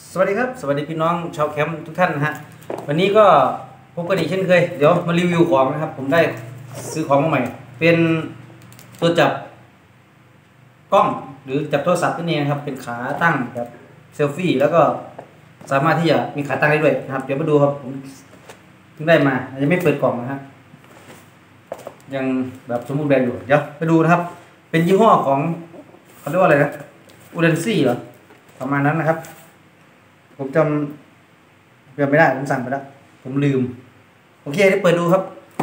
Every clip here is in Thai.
สวัสดีครับสวัสดีพี่น้องชาวแคมป์ทุกท่านนะฮะวันนี้ก็พบกันอีกเช่นเคยเดี๋ยวมารีวิวของนะครับผมได้ซื้อของมาใหม่เป็นตัวจับกล้องหรือจับโทรศัพท์นั่นเองครับเป็นขาตั้งแบบเซลฟี่แล้วก็สามารถที่จะมีขาตั้งได้ด้วยนะครับเดี๋ยวมาดูครับผมเพิ่งได้มายังไม่เปิดกล่องนะฮะยังแบบสมบูรณ์แบบอยู่เดี๋ยวไปดูนะครับเป็นยี่ห้อของเขาเรียกว่าอะไรนะอูเรนซี่เหรอประมาณนั้นนะครับผมจำไม่ได้ผมสั่งไปแล้วผมลืมโอเคได้เปิดดูครับ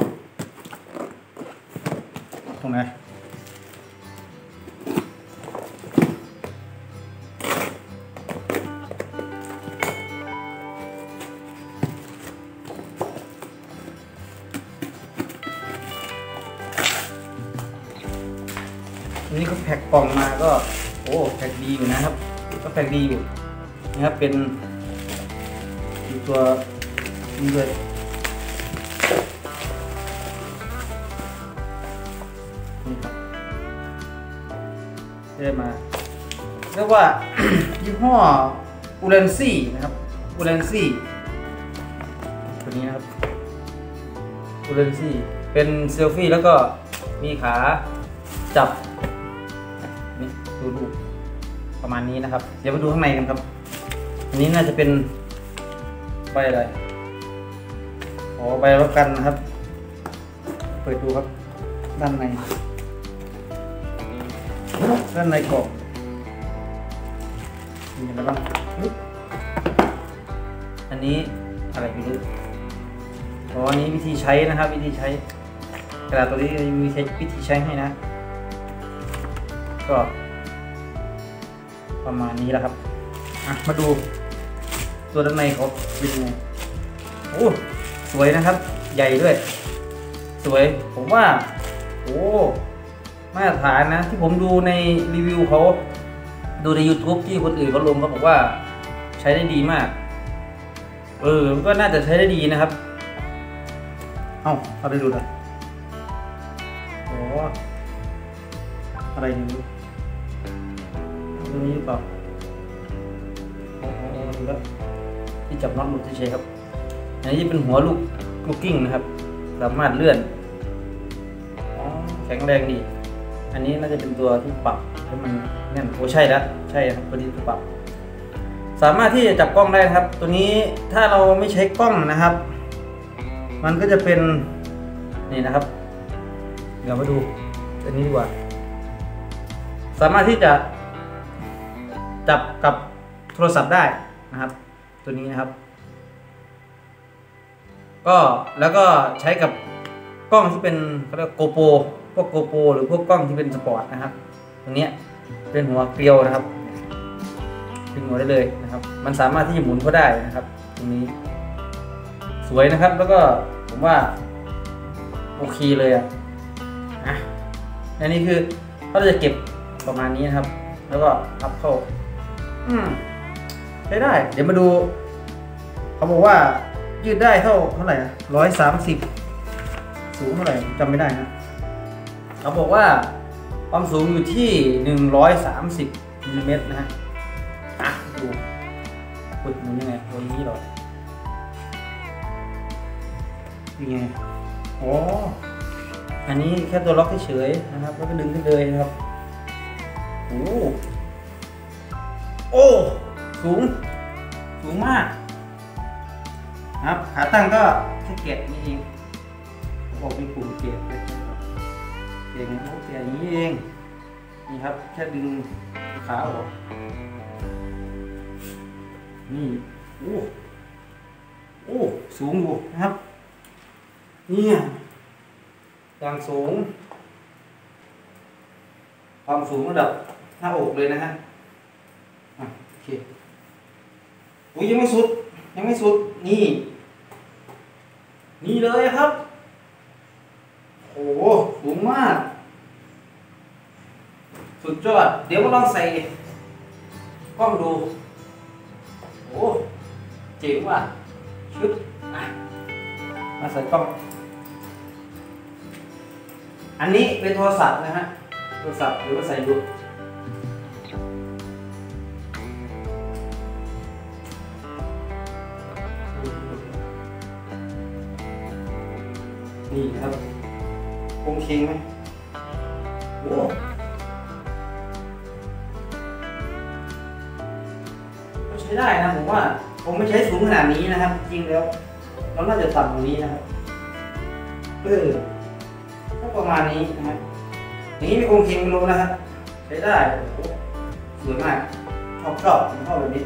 ตรงไหนอันนี้ก็แพ็คกล่องมาก็โอ้แพ็คดีอยู่นะครับก็แพ็คดีอยู่นะครับเป็นตัวนี้เลยนี่ครับได้มาเรียกว่า ยี่ห้ออูเรนซี่นะครับอูเรนซี่ตัวนี้นะครับอูเรนซี่เป็นเซลฟี่แล้วก็มีขาจับนี่ดูประมาณนี้นะครับเดี๋ยวมาดูข้างในกันครับอันนี้น่าจะเป็นใบอะไรอ๋อใบรับกันนะครับเปิดดูครับด้านในกล่องมีอะไรบ้างอันนี้อะไรไม่รู้อ๋ออันนี้วิธีใช้นะครับวิธีใช้กระดาษตัวนี้มีวิธีใช้ให้นะก็ประมาณนี้แล้วครับมาดูตัวด้านในเขาเป็นยังไงโอ้สวยนะครับใหญ่ด้วยสวยผมว่าโอ้มาตรฐานนะที่ผมดูในรีวิวเขาดูใน YouTube ที่คนอื่นเขาลงเขาบอกว่าใช้ได้ดีมากมันก็น่าจะใช้ได้ดีนะครับเอาไปดูหน่อยโอ้อะไรนี่ตัวนี้เปล่าที่จับน็อตหลุดเฉยๆครับอันนี้เป็นหัวลูกกิ้งนะครับสามารถเลื่อนแข็งแรงดีอันนี้น่าจะเป็นตัวที่ปรับให้มันแน่นโอ้ใช่แล้วใช่ครับตัวนี้ตัวปรับสามารถที่จะจับกล้องได้ครับตัวนี้ถ้าเราไม่ใช้กล้องนะครับมันก็จะเป็นนี่นะครับเดี๋ยวมาดูอันนี้ดีกว่าสามารถที่จะจับกับโทรศัพท์ได้นะครับตัวนี้นะครับแล้วก็ใช้กับกล้องที่เป็นเขาเรียกโกโปรพวกโกโปรหรือพวกกล้องที่เป็นสปอร์ตนะครับตัวนี้เป็นหัวเกลียวนะครับดึงหัวได้เลยนะครับมันสามารถที่จะหมุนก็ได้นะครับตรงนี้สวยนะครับแล้วก็ผมว่าโอเคเลยอันนี้คือเขาจะเก็บประมาณนี้นะครับแล้วก็พับเข้าใช้ได้เดี๋ยวมาดูเขาบอกว่ายืดได้เท่าไหร่130สูงเท่าไหร่จำไม่ได้นะเขาบอกว่าความสูงอยู่ที่130มิลลิเมตรนะฮะดูขุดมันยังไงตัวนี้หรอยังไงอ๋ออันนี้แค่ตัวล็อกเฉยๆนะครับแล้วก็ดึงขึ้นเลยนะครับโอ้สูงมากครับขาตั้งก็แค่เกะนี่เองบอกเป็นกลุ่มเกะเกะอย่างนี้เองนี่ครับแค่ดึงขาออกนี่โอ้สูงอยู่นะครับนี่อย่างสูงความสูงระดับหน้าอกเลยนะฮะโอเคยังไม่สุดนี่เลยครับโอ้สูงมากสุดยอดเดี๋ยวมาลองใส่กล้องดูโอ้เจ๋งว่ะชุดมาใส่กล้องอันนี้เป็นโทรศัพท์นะฮะโทรศัพท์หรือว่าใส่ดูนี่นะครับคงเชงไหมโอ้ก็ใช้ได้นะผมว่าผมไม่ใช้สูงขนาดนี้นะครับจริงแล้วเราน่าจะต่ำกว่านี้นะครับก็ประมาณนี้นะครับอย่างนี้มีคงเชงรู้นะครับใช้ได้สวยมากชอบผมชอบแบบนี้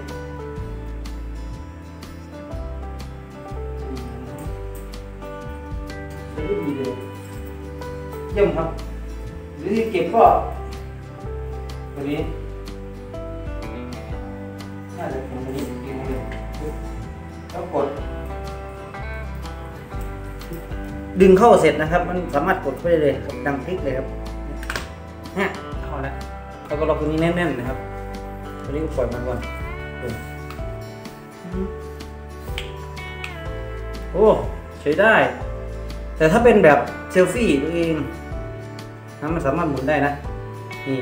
ใช้ได้ดีเลยเยี่ยมครับหรือที่เก็บก็ตัวนี้น่าจะเป็นตัวนี้เองเลยแล้วกดดึงเข้าเสร็จนะครับมันสามารถกดไปได้เลยครับดังคลิกเลยครับฮะเข้าแล้วแล้วก็ล็อกตัวนี้แน่นๆนะครับตัวนี้ก็ปล่อยมันก่อนโอ้ใช้ได้แต่ถ้าเป็นแบบเซลฟี่ตัวเองนะมันสามารถหมุนได้นะนี่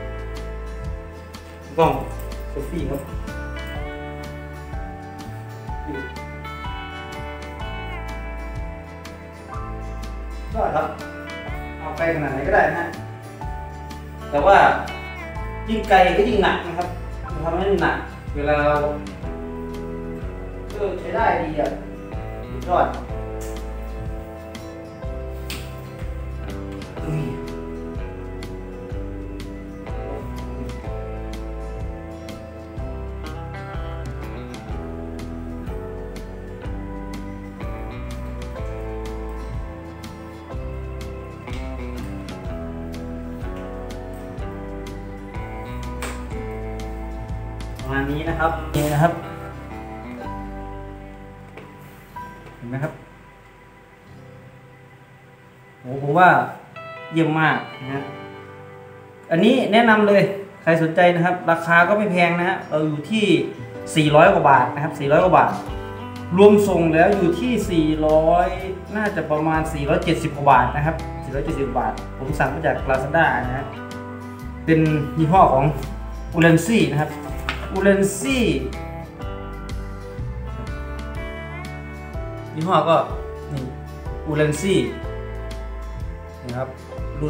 กล้องเซลฟี่ครับก็ครับเอาไปขนาดไหนก็ได้นะแต่ว่ายิ่งไกลก็ยิ่งหนักนะครับทำให้หนักเวลาเราใช้ได้ดีอ่ะสุดยอดประมาณนี้นะครับนี่นะครับเห็นไหมครับโอ้ผมว่าเยี่ยมมากนะฮะอันนี้แนะนำเลยใครสนใจนะครับราคาก็ไม่แพงนะฮะเราอยู่ที่400กว่าบาทนะครับ400กว่าบาทรวมส่งแล้วอยู่ที่400น่าจะประมาณ470กว่าบาทนะครับ470บาทผมสั่งมาจาก Lazada นะฮะเป็นยี่ห้อของ Ulanzi นะครับUlanzi ยี่ห้อก็นี่ Ulanzi นะครับรุ่น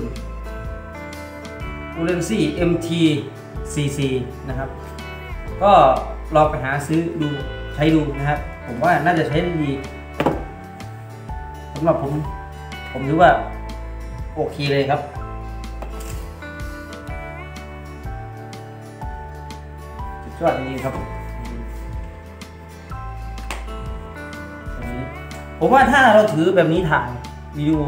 Ulanzi MT-CC นะครับก็ลองไปหาซื้อดูใช้ดูนะครับผมว่าน่าจะใช้ได้ดีสำหรับผมถือว่าโอเคเลยครับสุดยอดจริงๆครับผมว่าถ้าเราถือแบบนี้ถ่ายวิดีโอ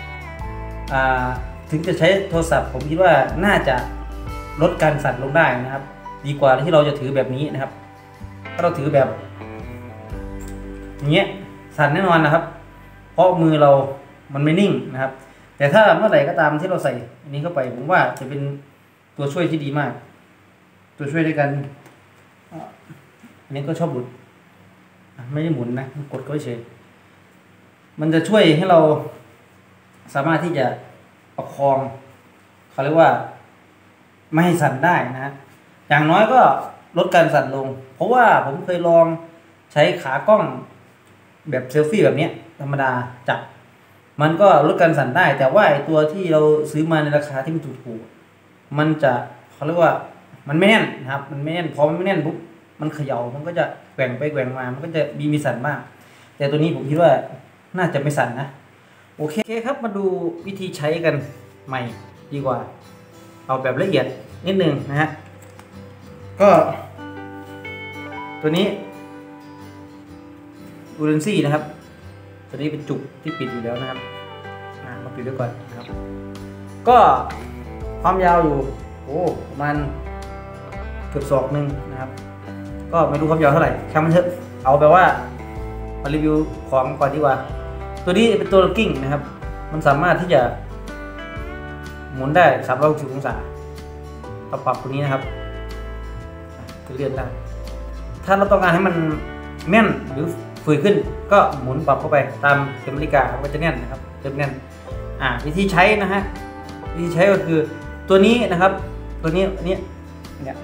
ถึงจะใช้โทรศัพท์ผมคิดว่าน่าจะลดการสั่นลงได้นะครับดีกว่าที่เราจะถือแบบนี้นะครับถ้าเราถือแบบอย่างเงี้ยสั่นแน่นอนนะครับเพราะมือเรามันไม่นิ่งนะครับแต่ถ้าเมื่อไหร่ก็ตามที่เราใส่อันนี้เข้าไปผมว่าจะเป็นตัวช่วยที่ดีมากตัวช่วยในการอันนี้ก็ชอบหลุดไม่ได้หมุนนะกดก็เฉยมันจะช่วยให้เราสามารถที่จะประคองเขาเรียกว่าไม่ให้สั่นได้นะฮะอย่างน้อยก็ลดการสั่นลงเพราะว่าผมเคยลองใช้ขากล้องแบบเซลฟี่แบบนี้ธรรมดาจับมันก็ลดการสั่นได้แต่ว่าไอตัวที่เราซื้อมาในราคาที่มันถูกๆมันจะเขาเรียกว่ามันไม่แน่นนะครับมันไม่แน่นพอมันไม่แน่นปุ๊บมันเขย่ามันก็จะแกว่งไปแกว่งมามันก็จะมีสั่นบ้างแต่ตัวนี้ผมคิดว่าน่าจะไม่สั่นนะโอเคครับมาดูวิธีใช้กันใหม่ดีกว่าเอาแบบละเอียดนิดนึงนะฮะก็ตัวนี้Ulanziนะครับตัวนี้เป็นจุกที่ปิดอยู่แล้วนะครับมาปิดด้วยก่อนนะครับก็ความยาวอยู่ประมาณเกือบศอกนึงนะครับก็ไม่รู้ความยาวเท่าไหร่ช่างมันเถอะเอาแบบว่ามารีวิวของก่อนดีกว่าตัวนี้เป็นตัวกิ้งนะครับมันสามารถที่จะหมุนได้360องศาปรับตัวนี้นะครับจะเลื่อนได้ถ้าเราต้องการให้มันแน่นหรือฝืดขึ้นก็หมุนปรับเข้าไปตามเข็มนาฬิกามันจะแน่นนะครับจะแน่นวิธีใช้นะฮะวิธีใช้ก็คือตัวนี้นะครับตัวนี้เนี่ย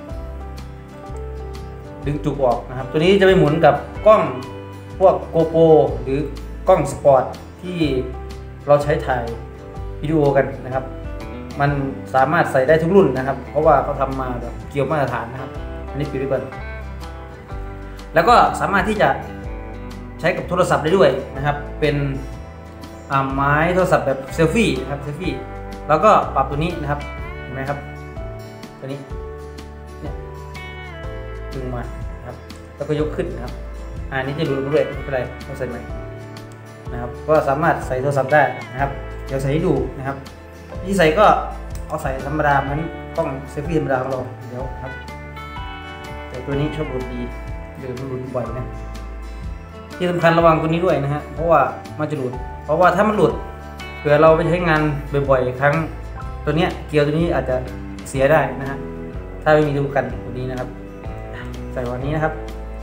ดึงจุกออกนะครับตัวนี้จะไปหมุนกับกล้องพวกโกโปรหรือกล้องสปอร์ตที่เราใช้ถ่ายวิดีโอกันนะครับ มันสามารถใส่ได้ทุกรุ่นนะครับ เพราะว่าเขาทำมาแบบเกี่ยวมาตรฐานนะครับอันนี้ปิดไว้ก่อนแล้วก็สามารถที่จะใช้กับโทรศัพท์ได้ด้วยนะครับเป็นไม้โทรศัพท์แบบเซลฟี่นะครับเซลฟี่แล้วก็ปรับตัวนี้นะครับเห็นไหมครับตัวนี้เนี่ยดึงมานะครับแล้วก็ยกขึ้นนะครับอันนี้จะดูด้วยไม่เป็นไรต้องใส่ใหม่นะครับก็สามารถใส่โทรศัพท์ได้นะครับเดี๋ยวใส่ให้ดูนะครับที่ใส่ก็เอาใส่ธรรมดาเหมือนกล้องเซลฟี่ธรรมดาของเราเดี๋ยวครับแต่ตัวนี้ชอบหลุดดีเดี๋ยวมันหลุดบ่อยนะที่สำคัญระวังตัวนี้ด้วยนะฮะเพราะว่ามันจะหลุดเพราะว่าถ้ามันหลุดเผื่อเราไปใช้งานบ่อยๆครั้งตัวเนี้ยเกลียวตัวนี้อาจจะเสียได้นะฮะถ้าไม่มีตัวกันตัวนี้นะครับใส่วันนี้นะครับ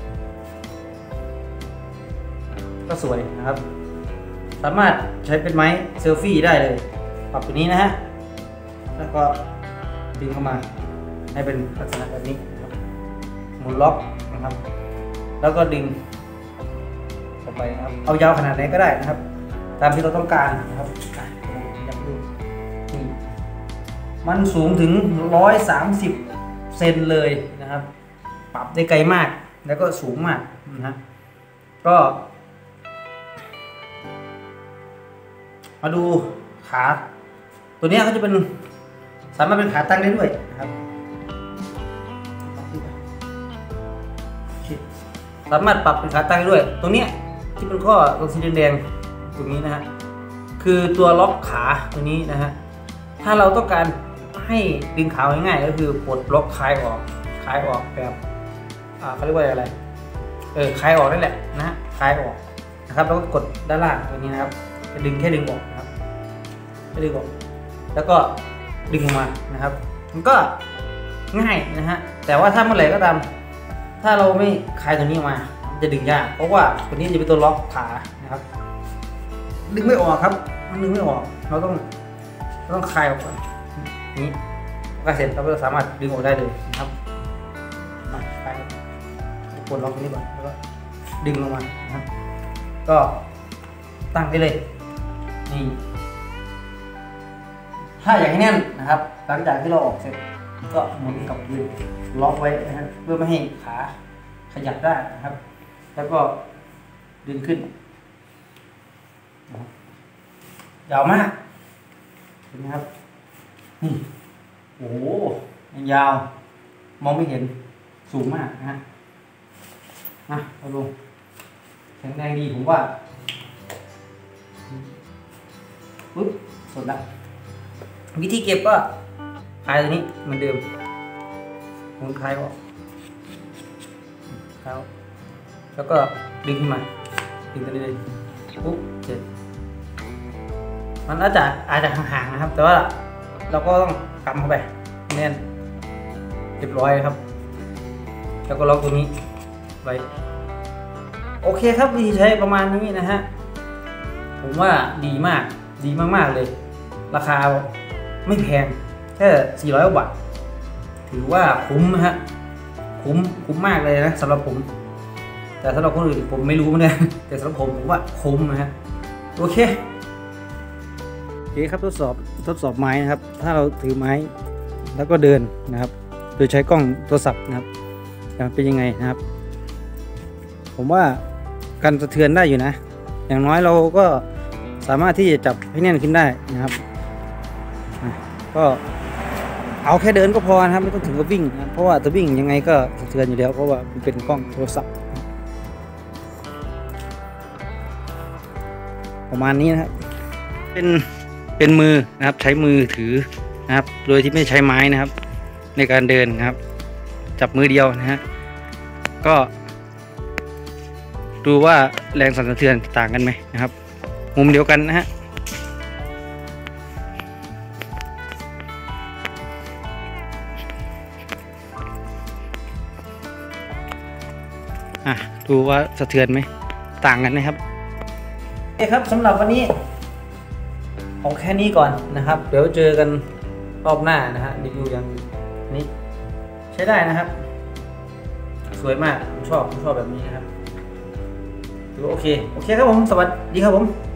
ก็สวยนะครับสามารถใช้เป็นไม้เซลฟี่ได้เลยปรับตัวนี้นะฮะแล้วก็ดึงเข้ามาให้เป็นลักษณะแบบนี้นะครับหมุนล็อกนะครับแล้วก็ดึงออกไปนะครับเอายาวขนาดไหนก็ได้นะครับตามที่เราต้องการนะครับอยากดูนี่มันสูงถึง130เซนเลยนะครับปรับได้ไกลมากแล้วก็สูงมากนะฮะก็มาดูขาตัวนี้เขาจะเป็นสามารถเป็นขาตั้งได้ด้วยนะครับสามารถปรับเป็นขาตั้งได้ด้วยตรงนี้ที่เป็นข้อตรงสีแดงๆตรงนี้นะฮะคือตัวล็อกขาตัวนี้นะฮะถ้าเราต้องการให้ดึงขาง่ายๆก็คือปลดล็อกคลายออกแบบเขาเรียกว่าอะไรคลายออกนั่นแหละนะฮะคลายออกนะครับแล้วก็กดด้านล่างตัวนี้นะครับจะดึงแค่ดึงออกนะครับแค่ดึงออกแล้วก็ดึงออกมานะครับมันก็ง่ายนะฮะแต่ว่าถ้าเมื่อไหร่ก็ตามถ้าเราไม่คลายตัวนี้ออกมาจะดึงยากเพราะว่าตัวนี้จะเป็นตัวล็อกขานะครับดึงไม่ออกครับมันดึงไม่ออกเราต้องคลายออกก่อนนี้ก็เสร็จเราก็สามารถดึงออกได้เลยนะครับมาคลายกดล็อกตัวนี้ก่อนแล้วก็ดึงลงมานะครับก็ตั้งได้เลยนี่ถ้าอยากให้แน่นนะครับหลังจากที่เราออกเสร็จก็หมุนกับยืนล็อกไว้นะครับเพื่อไม่ให้ขาขยับได้นะครับแล้วก็ดึงขึ้นยาวมากเห็นไหมครับนี่โอ้โหยาวมองไม่เห็นสูงมากนะฮะมาเอาลงแข็งแรงดีผมว่าปุ๊บสุดละวิธีเก็บก็คลายตัวนี้เหมือนเดิมหมุนคลายออกแล้วก็ดึงขึ้นมาดึงตัวนี้เลยปุ๊บเสร็จมันอาจจะห่างๆนะครับแต่ว่าเราก็ต้องกำเข้าไปแน่นเรียบร้อยครับแล้วก็ล็อกตัวนี้ไว้โอเคครับวิธีใช้ประมาณนี้นะฮะผมว่าดีมากเลยราคาไม่แพงแค่400 บาทถือว่าคุ้มนะฮะคุ้มมากเลยนะสำหรับผมแต่สำหรับคนอื่นผมไม่รู้นะแต่สำหรับผมว่าคุ้มนะฮะโอเคครับทดสอบไม้นะครับถ้าเราถือไม้แล้วก็เดินนะครับโดยใช้กล้องโทรศัพท์นะครับเป็นยังไงนะครับผมว่าการสะเทือนได้อยู่นะอย่างน้อยเราก็สามารถที่จะจับให้แน่นขึ้นได้นะครับก็เอาแค่เดินก็พอนะครับไม่ต้องถึงกับวิ่งนะเพราะว่าถ้าวิ่งยังไงก็สะเทือนอยู่แล้วเพราะว่ามันเป็นกล้องโทรศัพท์ประมาณนี้นะครับเป็นมือนะครับใช้มือถือนะครับโดยที่ไม่ใช้ไม้นะครับในการเดินนะครับจับมือเดียวนะฮะก็ดูว่าแรงสั่นสะเทือนต่างกันไหมนะครับมุมเดียวกันนะฮะดูว่าสะเทือนไหมต่างกันนะครับโอเคครับสำหรับวันนี้เอาแค่นี้ก่อนนะครับเดี๋ยวเจอกันรอบหน้านะฮะรีวิวอย่างนี้ใช้ได้นะครับสวยมากผมชอบแบบนี้นะครับถือว่าโอเคครับผมสวัสดีครับผม